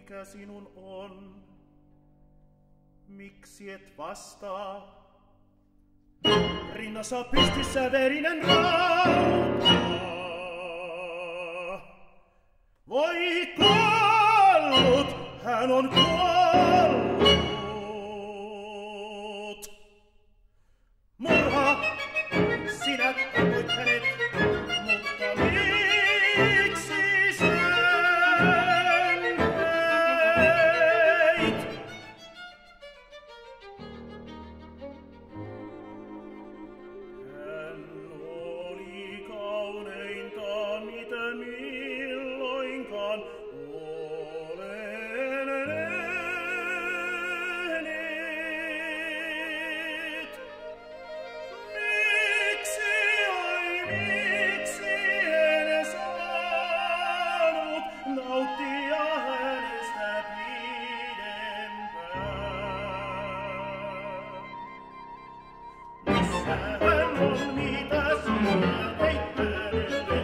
mikä sinun on? Miksi et vastaa? Rinnassa pystyssä verinen rauta. Voi kuollut, hän on kuollut. Murha, sinä tapoit hänet, mutta miksi sen teit? Hän oli kauneinta, mitä milloinkaan olen nähnyt. Miksi en saanut nauttia hänestä pidempään? Missä hän on, mitä sinä teit hänelle?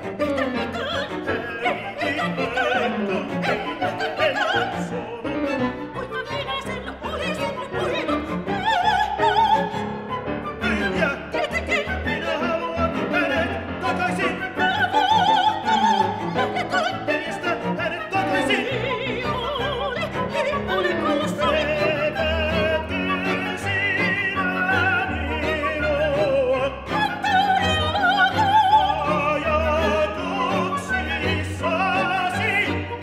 En katsonut. Kuinka minä sen olisin voinut Tyhjä, tietenkin minä haluan hänet takaisin. Veljestä hänet takaisin. ei ole kuulossani. Petätkö sinä minua ajatuksissasi?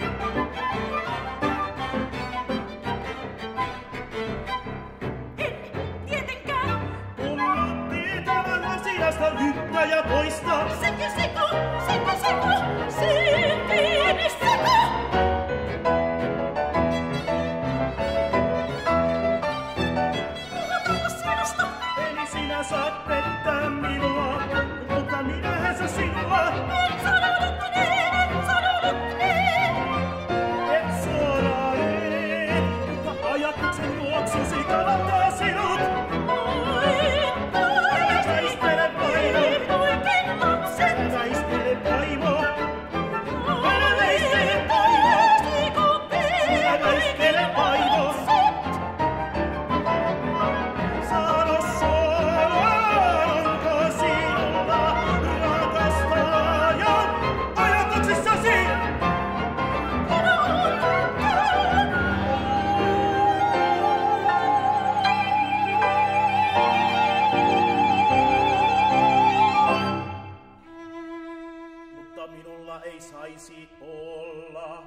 En tietenkään. Tunnutti tämän asiasta yhtä ja toista. Sekä seko, sen pieni seko. Puhutaan sinusta. Eli sinä saat pettää minua, mutta minähän se sinua. En sanonut niin, en sanonut niin. Et suoraan niin, mutta ajatuksen juoksusi kannattaa sinut. Väistele vaimo, Poikin lapset. väistele vaimo, väistele vaimo, väistele vaimo. Sano suoraan, onko sinulla rakastaja ajatuksissasi? Mutta minulla ei saisi olla.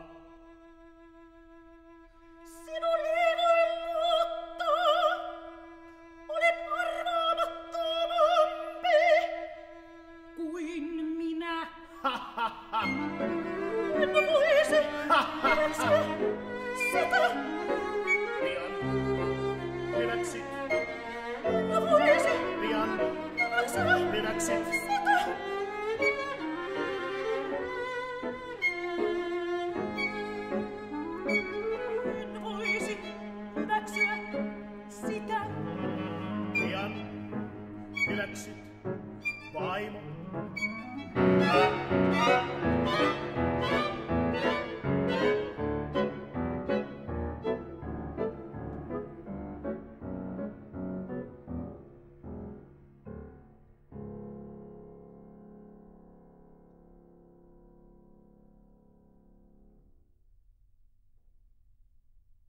Sinun ei voi luottaa. Olet arvaamattomampi kuin minä. En voisi hyväksyä sitä. Pian hyväksyt, En voisi pian hyväksyä hyväksyt. sitä.